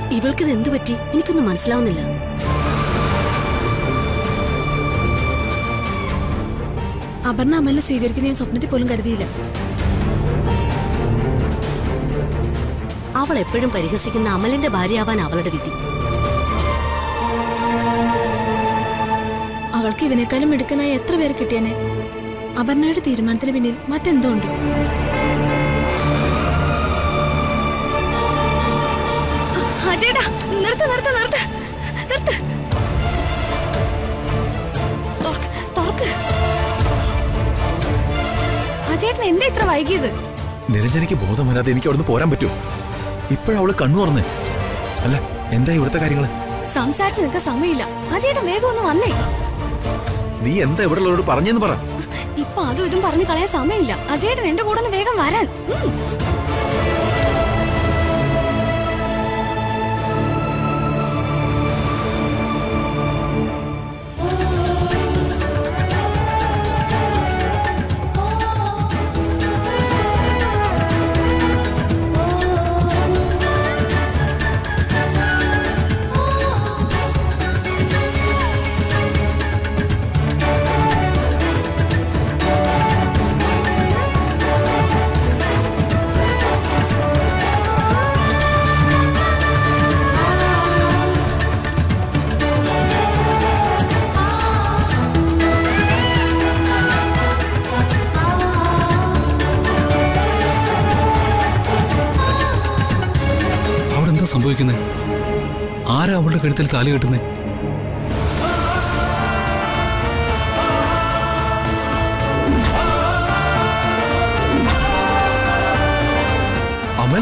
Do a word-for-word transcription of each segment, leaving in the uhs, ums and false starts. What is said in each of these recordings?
ഇവൾക്കിത് എന്തു പറ്റി? എനിക്കൊന്നും മനസ്സിലാവുന്നില്ല. അപർണ അമലിനെ സ്വീകരിക്കുന്ന ഞാൻ സ്വപ്നത്തിൽ പോലും കരുതിയില്ല. അവൾ എപ്പോഴും പരിഹസിക്കുന്ന അമലിന്റെ ഭാര്യയാവാൻ അവളുടെ വിധി. അവൾക്ക് ഇവനേക്കാളും മിടുക്കനായി എത്ര പേര് കിട്ടിയനെ. അപർണയുടെ തീരുമാനത്തിന് പിന്നിൽ മറ്റെന്തോ ഉണ്ട്. എന്താ ഇത്ര വൈകിയത്? നിരഞ്ജനയ്ക്ക് ബോധം വരാതെ എനിക്ക് അവിടുന്ന് പോരാൻ പറ്റുമോ? ഇപ്പോഴവള് കണ്ണു തുറന്നേ. അല്ല, എന്താ ഇവിടുത്തെ കാര്യങ്ങള്? സംസാരിച്ച് നിൽക്കാൻ സമയമില്ല. അജയേട്ടൻ വേഗം ഒന്ന് വന്നേ. നീ എന്താ ഇവിടെ ഉള്ളവരോട് പറഞ്ഞെന്ന് പറ. ഇപ്പൊ അതും ഇതും പറഞ്ഞു കളയാൻ സമയമില്ല. അജയേട്ടൻ എന്റെ കൂടെ ഒന്ന് വേഗം വരാൻ. സംഭവിക്കുന്നത്? ആരാ അവളുടെ കഴുത്തിൽ താലി കെട്ടുന്നേ? അമൽ?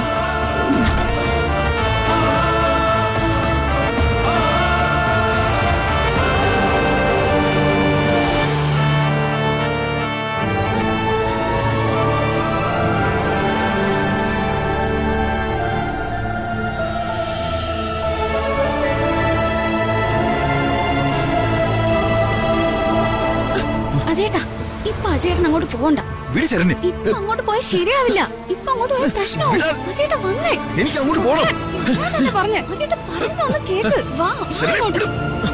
അജയേട്ടൻ അങ്ങോട്ട് പോകണ്ട. ഇപ്പൊ അങ്ങോട്ട് പോയാൽ ശരിയാവില്ല. ഇപ്പൊ അങ്ങോട്ട് പോയ പ്രശ്നമാവും. അജയേട്ടൻ വന്നേ. എനിക്ക് അങ്ങോട്ട് പോകണം. പറഞ്ഞേ. അജയേട്ടൻ പറയുന്ന ഒന്ന് കേക്ക്. വാ.